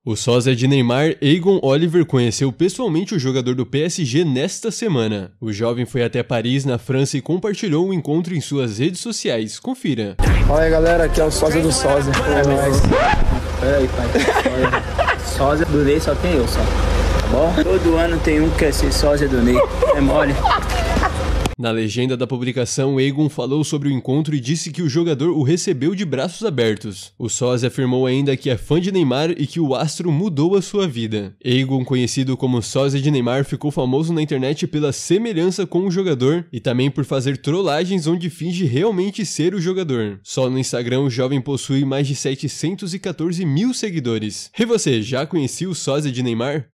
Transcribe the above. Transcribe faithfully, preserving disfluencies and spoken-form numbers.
O sósia de Neymar, Egon Oliver, conheceu pessoalmente o jogador do P S G nesta semana. O jovem foi até Paris, na França, e compartilhou o encontro em suas redes sociais. Confira. Fala aí, galera, aqui é o sósia do sósia. É nóis. Peraí, pai. Sósia do Ney só tem eu, só. Tá bom? Todo ano tem um que quer ser sósia do Ney. É mole. Na legenda da publicação, Egon falou sobre o encontro e disse que o jogador o recebeu de braços abertos. O sósia afirmou ainda que é fã de Neymar e que o astro mudou a sua vida. Egon, conhecido como sósia de Neymar, ficou famoso na internet pela semelhança com o jogador e também por fazer trollagens onde finge realmente ser o jogador. Só no Instagram o jovem possui mais de setecentos e quatorze mil seguidores. E você, já conhecia o sósia de Neymar?